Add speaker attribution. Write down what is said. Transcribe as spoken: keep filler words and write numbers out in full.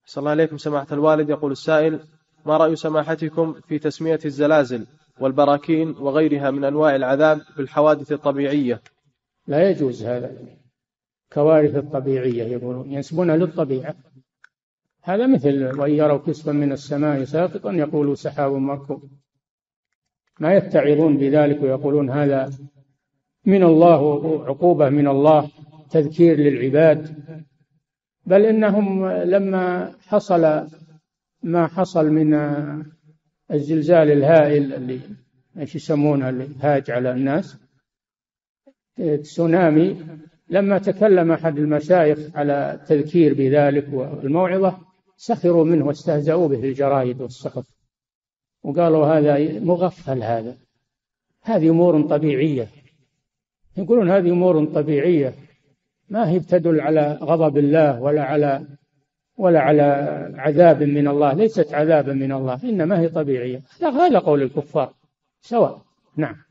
Speaker 1: صلى الله عليكم سماحة الوالد. يقول السائل: ما رأي سماحتكم في تسمية الزلازل والبراكين وغيرها من أنواع العذاب بالحوادث الطبيعية؟
Speaker 2: لا يجوز هذا، كوارث الطبيعية يقولون ينسبونها للطبيعة. هذا مثل وإن يروا كسفا من السماء ساقطا يقولوا سحاب مركوم، ما يتعظون بذلك ويقولون هذا من الله وعقوبة من الله، تذكير للعباد. بل إنهم لما حصل ما حصل من الزلزال الهائل اللي ايش يسمونها اللي هاج على الناس، تسونامي، لما تكلم أحد المشايخ على التذكير بذلك والموعظة سخروا منه واستهزأوا به الجرائد والصحف، وقالوا هذا مغفل، هذا هذه أمور طبيعية. يقولون هذه أمور طبيعية ما هي بتدل على غضب الله ولا على ولا على عذاب من الله، ليست عذابا من الله، إنما هي طبيعية. هذا قول الكفار سواء. نعم.